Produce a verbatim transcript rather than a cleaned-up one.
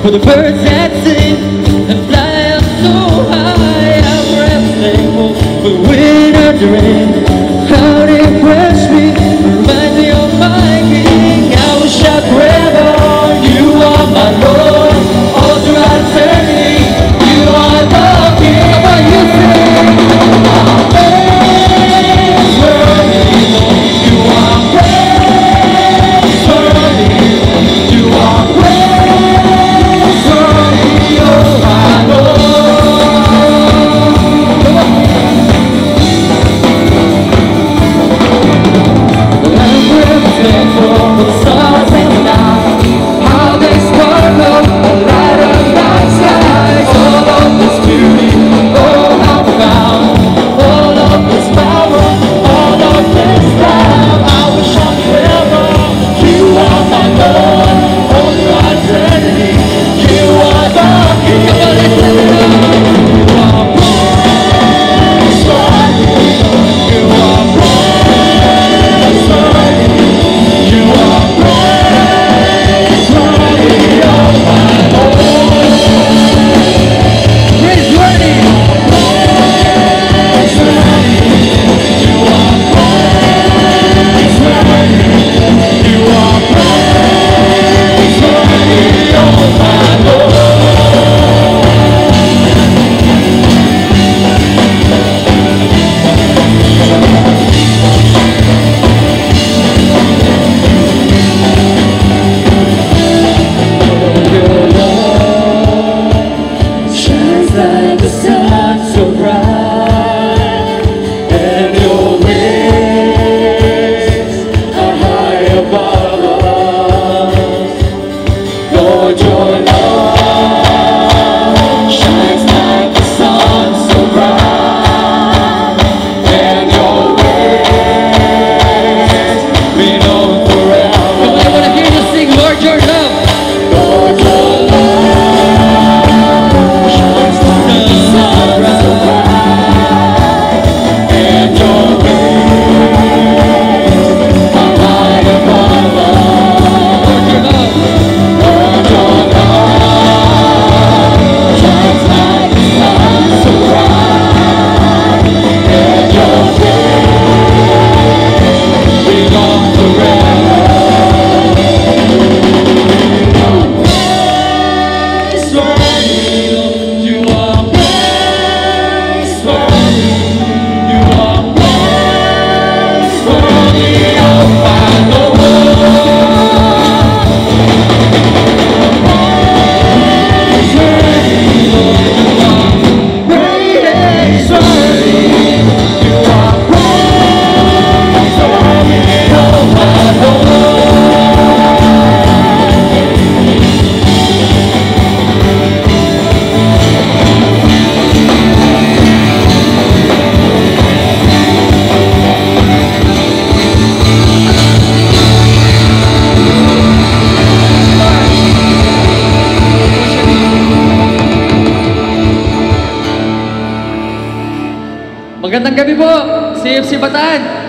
for the birds that sing and fly up so high. I'm forever thankful for the winter's rain. How they impress me, remind me of my king. I will shout forever, you are my Lord. All throughout eternity, you are the king. Come on, you sing. You are praise worthy. You are praise worthy, oh my Lord. Come on. I'm forever thankful for the stars in the night, how they sparkle, the light of night skies. All of this beauty, oh how profound, all of this power, all of this love. I will shout forever, you are my Lord. All throughout eternity, you are the King. Come on, let's lift it up. You are praise worthy. You are praise worthy. You are praise worthy, oh my Lord. Praise worthy. Praise worthy. You are praise worthy. You are praise worthy, oh my Lord. Your love shines like the sun so bright, and your ways are high above us. Lord, your love shines like the sun so bright, and your ways be known forever. I want to hear you sing, Lord, your love. Lord, your love shines like the sun so bright, and your ways are high above us. Lord, your love. Lord, your love shines like the sun so bright, and your ways belong forever. Praise worthy, you are praise worthy. You are praise worthy, oh my Lord. Praise worthy, you are praise worthy. You are praise worthy, oh my Lord. Magandang gabi po, C F C Bataan.